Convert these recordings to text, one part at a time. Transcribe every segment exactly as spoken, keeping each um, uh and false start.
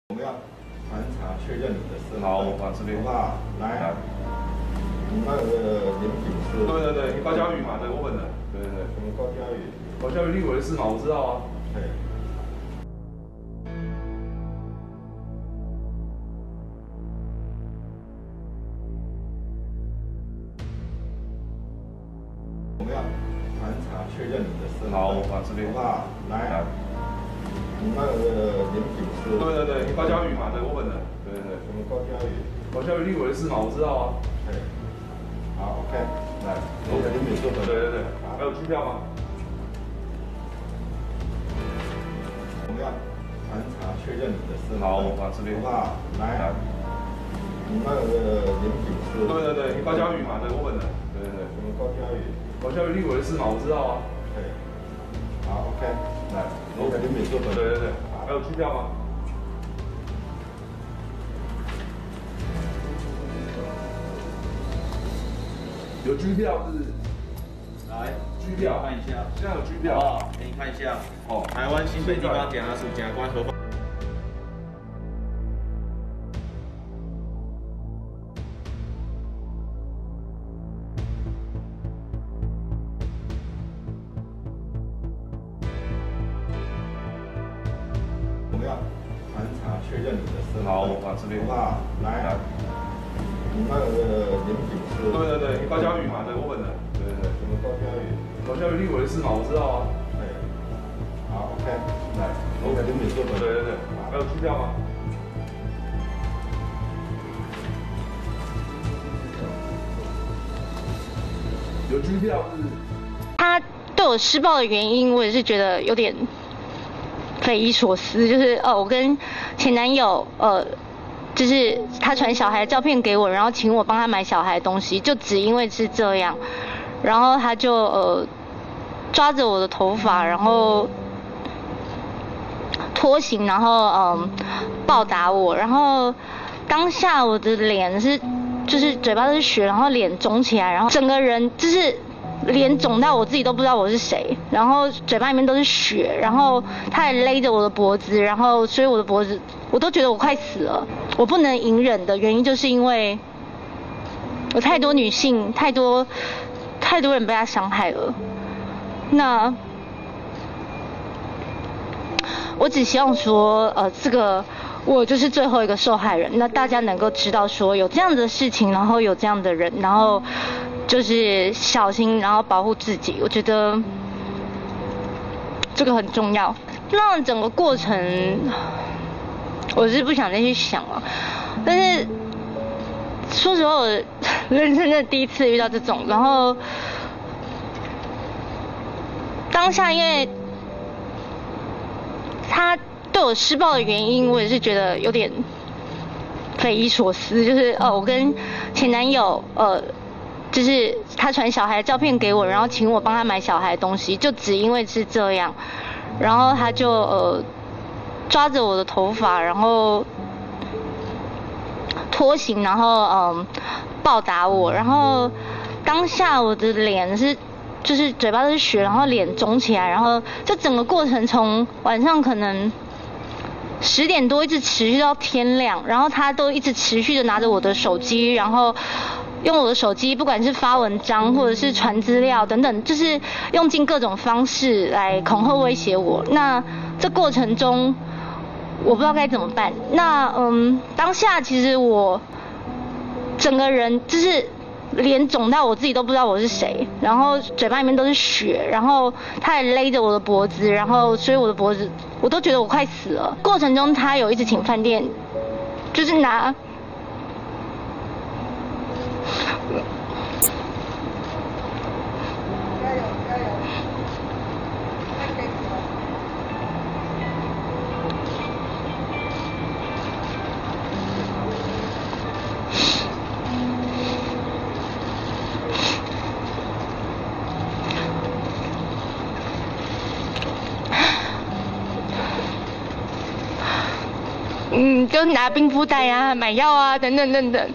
我们要盘查确认你的身份。 好，我把这边好，来，你那个连品是？ 对对对，你高嘉宇嘛，对，我本人。对对对。 什么高嘉宇？ 高嘉宇立委是嘛？我知道啊。 对。我们要盘查确认你的身份。 好，我把这边好，来，你那个连品是？ 对对对，你高嘉宇嘛，对，我本人。对对对。 什么高嘉宇？ 高嘉宇立委是嘛？我知道啊。 对。好 ，OK，来，我给连品是本。 对对对。还有机票吗？ 我们要盘查确认你的身份。 好，我把这边好，来，你那个连品是？ 对对对，你高嘉宇嘛，对，我本人。对对对。 什么高嘉宇？ 高嘉宇立委是嘛？我知道啊。 对。好 ，OK，来，我给连品是本。 对对对。还有机票吗？有机票是？ 来， 机票看一下， 现在有机票哦，给你看一下哦。台湾新北地方检察署检察官合法。 我们要盘查确认你的身份。 好，我把这边好，来，你那个连品是？ 对对对，你高嘉宇嘛，对，我本人。对对对。 什么高嘉宇？ 高嘉宇立委是嘛？我知道啊。 对。好 ，OK，来，我给连品是本。 对对对。还有机票吗？有机票是？ 他对我施暴的原因，我也是觉得有点匪夷所思。就是呃，我跟前男友呃，就是他传小孩的照片给我，然后请我帮他买小孩的东西，就只因为是这样，然后他就呃抓着我的头发，然后拖行，然后嗯、呃、暴打我，然后当下我的脸是就是嘴巴都是血，然后脸肿起来，然后整个人就是脸肿到我自己都不知道我是谁，然后嘴巴里面都是血，然后他还勒着我的脖子，然后所以我的脖子我都觉得我快死了。我不能隐忍的原因就是因为有太多女性，太多太多人被他伤害了。那我只希望说，呃，这个我就是最后一个受害人。那大家能够知道说有这样的事情，然后有这样的人，然后就是小心，然后保护自己。我觉得这个很重要。那整个过程，我是不想再去想了。但是说实话，我人生的第一次遇到这种，然后当下因为他对我施暴的原因，我也是觉得有点匪夷所思。就是呃，我跟前男友呃，就是他传小孩的照片给我，然后请我帮他买小孩的东西，就只因为是这样，然后他就呃抓着我的头发，然后拖行，然后嗯、呃、暴打我，然后当下我的脸是。就是嘴巴都是血，然后脸肿起来，然后这整个过程从晚上可能十点多一直持续到天亮，然后他都一直持续的拿着我的手机，然后用我的手机不管是发文章或者是传资料等等，就是用尽各种方式来恐吓威胁我。那这过程中我不知道该怎么办。那嗯，当下其实我整个人就是脸肿到我自己都不知道我是谁，然后嘴巴里面都是血，然后他还勒着我的脖子，然后所以我的脖子我都觉得我快死了。过程中他有一直请饭店，就是拿加油加油！ 嗯，就拿冰敷袋啊、买药啊等等等等。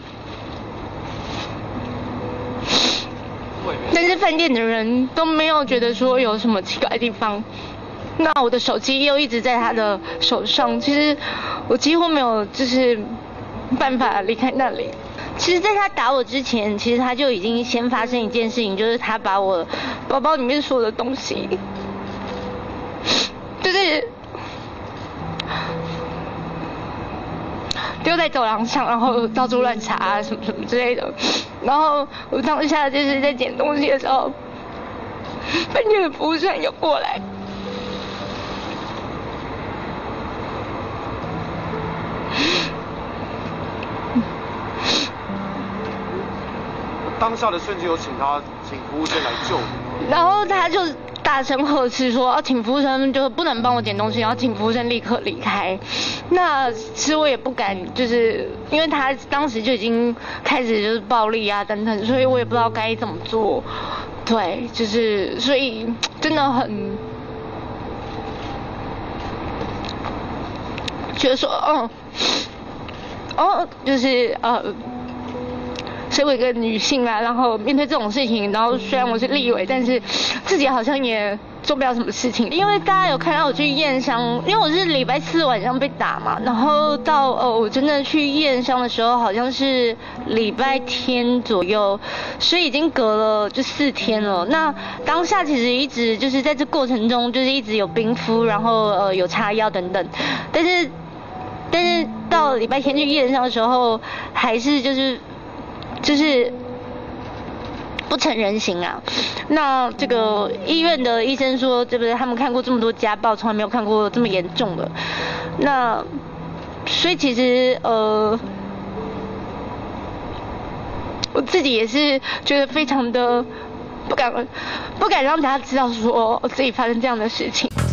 但是饭店的人都没有觉得说有什么奇怪的地方。 那我的手机又一直在他的手上，其实我几乎没有就是办法离开那里。其实，在他打我之前，其实他就已经先发生一件事情，就是他把我包包里面所有的东西，就是丢在走廊上，然后到处乱查啊什么什么之类的。然后我当下就是在捡东西的时候，饭店的服务生有过来。 当下的瞬间有请他请服务生来救你， 然后他就大声呵斥说，要请服务生就不能帮我捡东西，然后请服务生立刻离开。那其实我也不敢，就是因为他当时就已经开始就是暴力啊等等，所以我也不知道该怎么做。对，就是所以真的很觉得说，嗯，哦，就是呃。身为一个女性啊，然后面对这种事情，然后虽然我是立委，但是自己好像也做不了什么事情。因为大家有看到我去验伤，因为我是礼拜四晚上被打嘛，然后到呃我真的去验伤的时候，好像是礼拜天左右，所以已经隔了就四天了。那当下其实一直就是在这过程中，就是一直有冰敷，然后呃有擦药等等，但是但是到礼拜天去验伤的时候，还是就是。就是不成人形啊！那这个医院的医生说，对不对？他们看过这么多家暴，从来没有看过这么严重的。那所以其实呃，我自己也是觉得非常的不敢不敢让大家知道说我自己发生这样的事情。